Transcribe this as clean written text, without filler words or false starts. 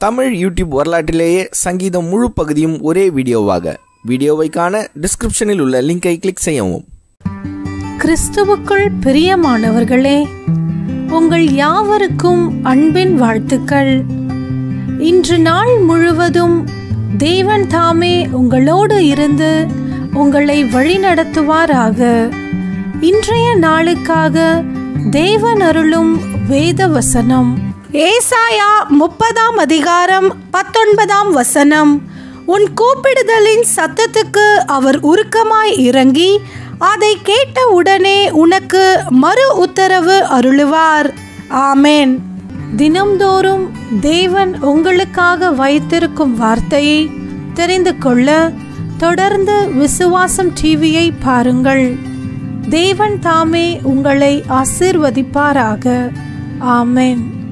Tamil YouTube வரலாற்றிலேயே சங்கீதம் முழு பகுதியும் ஒரே வீடியோவாக. வீடியோவை காண டிஸ்கிரிப்ஷனில் உள்ள லிங்கை கிளிக் செய்யவும். கிறிஸ்துவுக்குள் பிரியமானவர்களே, உங்கள் யாவருக்கும் அன்பின் வாழ்த்துக்கள். இன்று நாள் முழுவதும் தேவன் தாமே உங்களோடு இருந்து உங்களை வழிநடத்துவாராக. இன்றைய நாளுக்காக தேவன் அருளும் வேத வசனம் ஏசாயா 30 அதிகாரம் 19 உன் கூப்பிடுதலின் சத்தத்துக்கு அவர் உருக்கமாய் இறங்கி அதை கேட்ட உடனே உனக்கு மறு உத்தரவு அருளுவார். ஆமேன். தினம்தோறும் தேவன் உங்களுக்காக வைத்திருக்கும் வார்த்தையை தெரிந்து கொள்ள தொடர்ந்து விசுவாசம் டிவியை பாருங்கள். தேவன் தாமே உங்களை ஆசீர்வதிப்பாராக. ஆமேன்.